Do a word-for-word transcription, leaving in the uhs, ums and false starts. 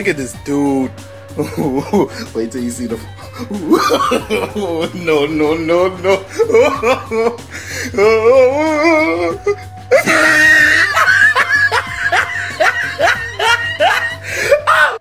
Look at this dude. Wait till you see the. No, no, no, no.